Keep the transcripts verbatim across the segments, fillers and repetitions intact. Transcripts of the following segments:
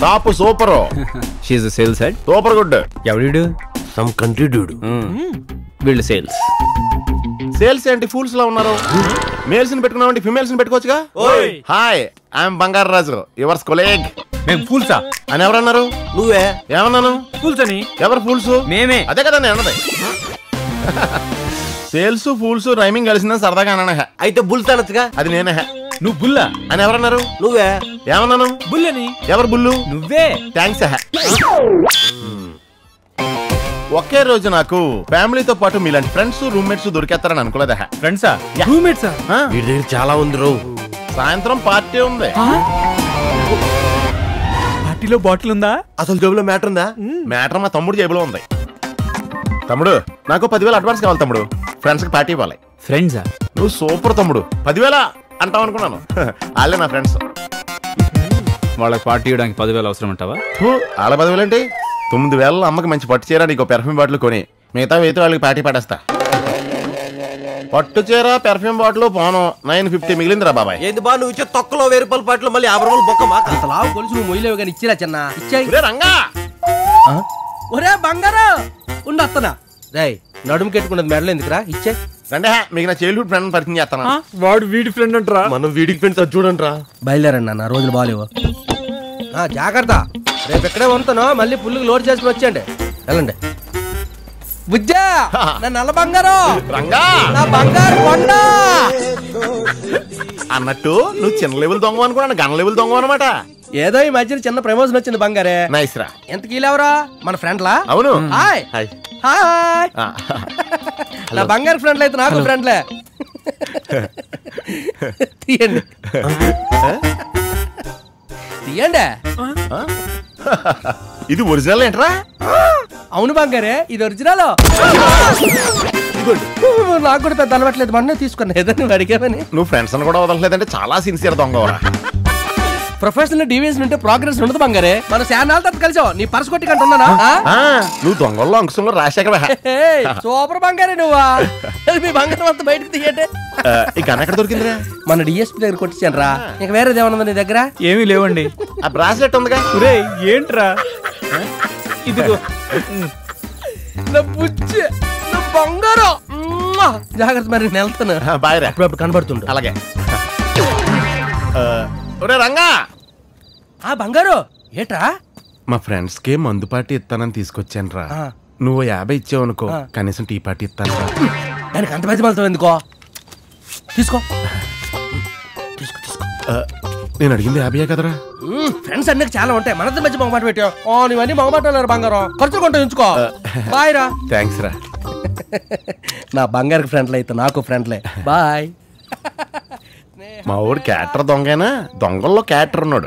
Top super. She is the sales head. Super good. ఎవడు? Some country dude. వీళ్ళు sales. Sales ఏంటి fools లా ఉన్నారు? మేల్స్ ని పెట్టుకున్నామంటే ఫిమేల్స్ ని పెట్టుకోవచ్చుగా. హాయ్ ఐఎమ్ బంగారు రాజు యువర్స్ కొలీగ్. మేము ఫూల్సా అని ఎవరన్నారు? నువ్వే. ఏమన్నాను? ఫూల్స్ అని. ఎవరు ఫూల్స్? మేమే. అదే కదా నేను అన్నది. సేల్స్ ఫూల్స్ రైమింగ్ కలిసిందని సరదాగా అన్నా. అయితే బుల్స్ అనొచ్చుగా. అది నేనే. నువ్వు బుల్లా అని ఎవరన్నారు? నువ్వే. ఏమన్నాను? బుల్లని. ఎవరు బుల్లు? నువ్వే. థ్యాంక్స్. ఒకే రోజు నాకు ఫ్యామిలీతో పాటు మీలాంటి ఫ్రెండ్స్ రూమ్మేట్స్ దొరికేస్తారని అనుకోలేదా? ఫ్రెండ్సా? రూమ్మేట్సా? వీడి దగ్గర చాలా ఉంది రో. సాయంత్రం పార్టీ ఉంది. పార్టీలో బాటిల్ ఉందా? అసలు జేబులో మ్యాటర్ ఉందా? మ్యాటర్ మా తమ్ముడు జేబులో ఉంది. తమ్ముడు నాకు పదివేలు అడ్వాన్స్ కావాలి తమ్ముడు. ఫ్రెండ్స్ కి పార్టీ ఇవ్వాలి. ఫ్రెండ్సా? నువ్వు సూపర్ తమ్ముడు. పదివేల అంటావు అనుకున్నాను. వాళ్ళే నా ఫ్రెండ్స్. వాళ్ళకి పార్టీ ఇవ్వడానికి పదివేలు అవసరం అంటావా? వాళ్ళ పదివేలు ఏంటి? తొమ్మిది వేల అమ్మకి మంచి పట్టు చీర నీకు పెర్ఫ్యూమ్ బాటిల్ కొని మిగతా వేతే వాళ్ళకి పార్టీ పడేస్తా. పట్టు చీర పెర్ఫ్యూమ్ బాటిల్ పోను నైన్ ఫిఫ్టీ మిగిలిందిరా బాబాయ్. ఏంది బా నువ్వు ఇచ్చే తొక్కలో వెయ్యి రూపాయల పాటలు మళ్ళీ యాభై రూపాయలు బొక్క మాకు. అసలు ఆవు కొలుసు నువ్వు మొయ్యలేవు కానీ ఇచ్చిరా చిన్న. ఇచ్చాయి రంగా. ఒరే బంగారా ఉండి వస్తున్నా. రేయ్ నడుము కెట్టుకున్నది మెడలు ఎందుకురా? ఇచ్చాయి రండి. మీకు నా చైల్డ్హుడ్ ఫ్రెండ్ పరిచయం చేస్తాను. వాడు వీడి ఫ్రెండ్ అంటారా? మనం వీడికి ఫ్రెండ్స్ చూడండి రా. బయలుదేరండి అన్న రోజులు బాగాలేవు. జాగ్రత్త రేపు ఎక్కడే ఉంటాను. మళ్ళీ పుల్లుకి లోడ్ చేసుకుని వచ్చేయండి. వెళ్ళండి. బుజ్జా నా నల్ల బంగారం. రంగా నా బంగారు కొండ అన్నట్టు నువ్వు చిన్న లెవెల్ దొంగ అనుకున్నాను గన్ లెవెల్ దొంగ అనమాట. ఏదో ఈ మధ్యన చిన్న ప్రమోషన్ వచ్చింది బంగారే. నైస్ రా. ఎంత కీలేవరా? మన ఫ్రెండ్ లా? అవును. Hi hi. నా బంగారు ఫ్రెండ్లు అయితే నాకు ఫ్రెండ్లే. తీయండి తీయండి. ఇది ఒరిజినల్ ఏంట్రా? అవును బంగారే ఇది ఒరిజినల్. నాకు కూడా పెద్ద అలవాట్లేదు. మొన్న తీసుకున్నా ఏదో నువ్వు అడిగావని. నువ్వు ఫ్రెండ్స్ అని కూడా వదలలేదంటే చాలా సిన్సియర్ దొంగవరా. ప్రొఫెషనల్ డీవియేషన్ ఉంటే ప్రోగ్రెస్ ఉండదు బంగారే. మన శానాల తర్వాత కలిసావు. నీ పర్స్ కొట్టి కంటున్నానా? నువ్వు దొంగల్లో అంకుశంలో రాశాక సూపర్ బంగారే నువ్వా. మీ బంగారం అంతా బయటకు తీయండి. ఈ గన్ ఎక్కడ దొరికిందిరా? మన డిఎస్పీ దగ్గర కొట్టించాను రా. ఇంకా వేరేది ఏమన్నా నీ దగ్గర? ఏమీ లేవండి. ఆ బ్రాస్లెట్ ఉందిగా. ఏంట్రా ఇదిగో బంగారం. జాగ్రత్త మరి నేను వెళ్తాను. బాయ్ రా. అప్పుడప్పుడు కనబడుతుండు. అలాగే. ఒరే రంగా. ఆ బంగారు ఏట్రా? మా ఫ్రెండ్స్ కి మందు పార్టీ ఇస్తానని తీసుకొచ్చాను రా. నువ్వు యాభై ఇచ్చావు అనుకో కనీసం టీ పార్టీ ఇస్తాను రా. దానికి అంత పెద్ద మళ్తావు ఎందుకో? తీసుకో తీసుకో తీసుకో. నేను అడిగింది యాభై కదరా. ఫ్రెండ్స్ అన్నీ చాలా ఉంటాయి. మనతో మధ్య మొగమాట పెట్టావు. నువ్వన్నీ మొగమాటలేరు బంగారం. ఖర్చు కొంటా ఉంచుకో. బాయ్ రా. థ్యాంక్స్ రా. నా బంగారు ఫ్రెండ్లు అయితే నాకు ఫ్రెండ్లే. బాయ్. మా ఊరు క్యాటర్ దొంగైనా దొంగల్లో క్యాటర్ ఉన్నాడు.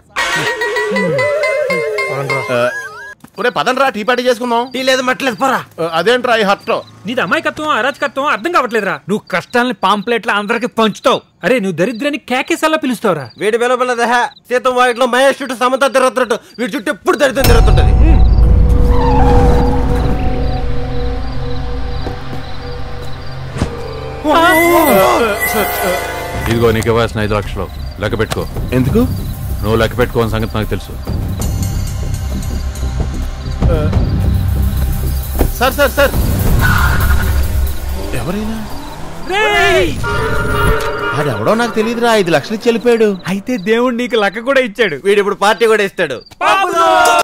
ఒరే పదండ్రా టీ పార్టీ చేసుకుందాం. టీ లేదు మట్లేదు పోరా. అదేంట్రా ఈ హర్ట్? నీది అమాయకత్వం అరాచకత్వం అర్థం కావట్లేదురా. నువ్వు కష్టాలని పాంప్లెట్ల అందరికి పంచుతావు. అరే నువ్వు దరిద్రాన్ని కేకేసల్లా పిలుస్తావురా. వీడి పిలవలదే సీతం వాటిలో మహేష్ చుట్టూ సమంత తిరుగుతున్నట్టు వీడి చుట్టూ ఎప్పుడు దరిద్రం తిరుగుతుంటది. ఇదిగో నీకు ఇవ్వాల్సిన ఐదు లక్షలు లెక్క పెట్టుకో. ఎందుకు? నువ్వు లెక్క పెట్టుకోని సంగతి నాకు తెలుసు. సార్ సార్ సార్ ఎవరైనా అదెవడో నాకు తెలియదురా. ఐదు లక్షలు ఇచ్చి వెళ్ళిపోయాడు. అయితే దేవుడు నీకు లెక్క కూడా ఇచ్చాడు. వీడు ఇప్పుడు పార్టీ కూడా ఇస్తాడు.